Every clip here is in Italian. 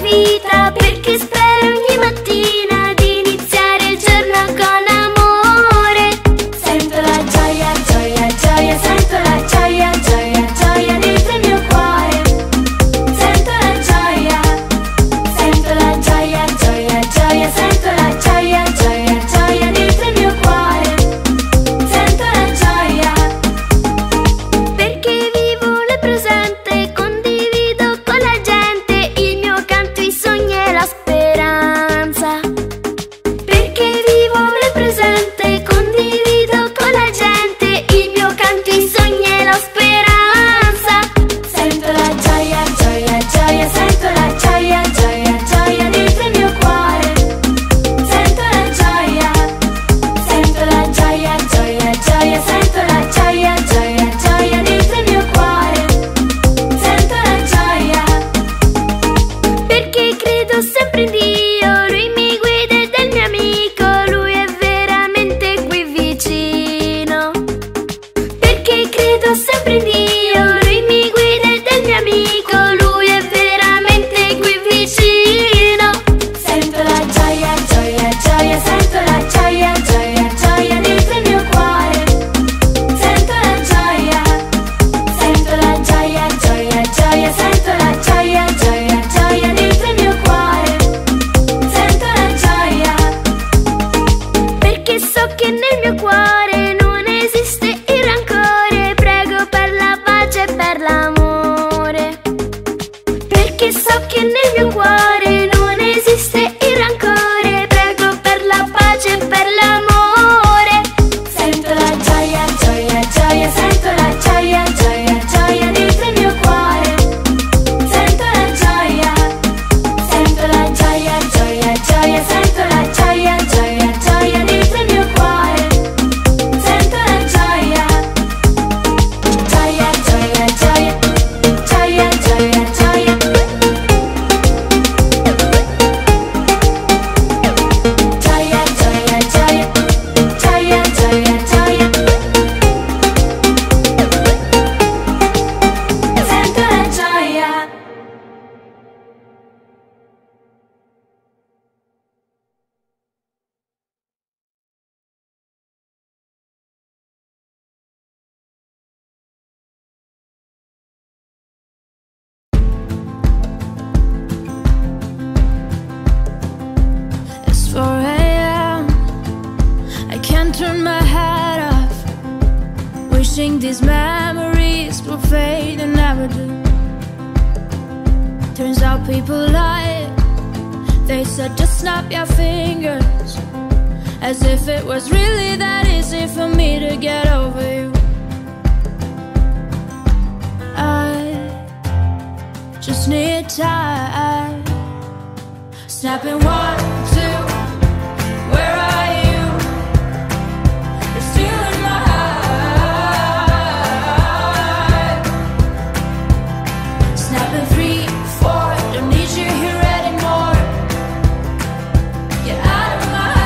vita, perché spero ogni mattina di iniziare il giorno con amore. Sento la gioia, gioia, gioia, sento la gioia, gioia, gioia dentro il mio cuore. Sento la gioia, gioia, gioia, sento la gioia, gioia, gioia dentro il mio cuore. Sento la gioia, perché vivo nel presente, condivido con la gente il mio canto, i sogni e la speranza. Perché vivo nel presente, condivido con la gente il mio canto, i sogni e la speranza. Sento la gioia, gioia, gioia, sento la gioia, gioia, gioia dentro il mio cuore. Sento la gioia, gioia, gioia, sento la gioia, gioia, gioia dentro il mio cuore. Sento la gioia, perché credo sempre in Dio, Lui mi guida ed è il mio amico, Lui è veramente qui vicino. Perché credo sempre in Dio, Lui mi guida ed è il mio amico, Lui è veramente qui vicino. Sento la gioia, gioia, gioia, sento la gioia, gioia, gioia dentro il mio cuore. Sento la gioia, gioia, gioia, sento la gioia, gioia, gioia dentro il mio cuore. Sento la gioia, perché so che nel mio cuore non esiste il rancore, prego per la pace e per l'amore. Perché so che nel mio cuore non esiste il rancore, prego per la pace e per l'amore. Sento la gioia, gioia, gioia, sento la gioia, gioia, gioia dentro il mio cuore. Sento la gioia, gioia, gioia, sento la gioia, gioia, gioia dentro il mio cuore. Sento la gioia, gioia, gioia, gioia, gioia, gioia, gioia. Gioia, gioia, gioia, gioia, gioia, gioia. Sento la gioia. It's 4 a.m. I can't turn my head off, wishing these memories will fade and never do. Turns out people lie. They said just snap your fingers, as if it was really that easy for me to get over you. I just need time. Snapping 1, 2, where are you? You're stealing my heart. Snapping 3, 4, don't need you here anymore. Get out of my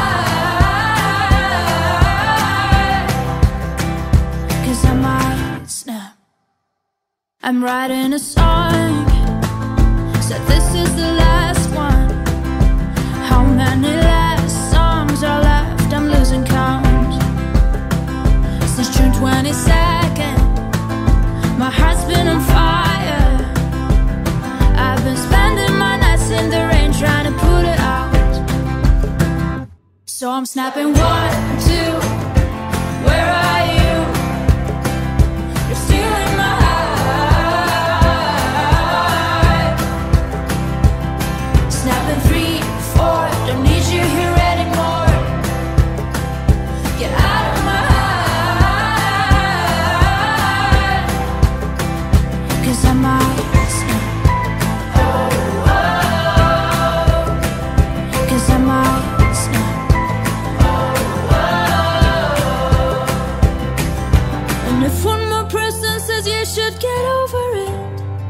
heart, 'cause I might snap. I'm writing a song, said this is the last one. How many last songs are left? I'm losing count. Since June 22nd, my heart's been on fire. I've been spending my nights in the rain trying to put it out. So I'm snapping 1, 2, where are you? You're stealing my heart. Snapping 3, 4, don't need you here anymore. Get out of my heart, 'cause I might snap. 'Cause I might snap. And if one more person says you should get over it,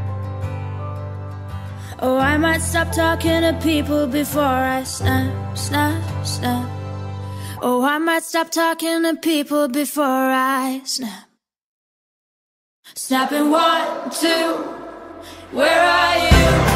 oh, I might stop talking to people before I snap, snap, snap. Oh, I might stop talking to people before I snap. Snapping 1, 2, where are you?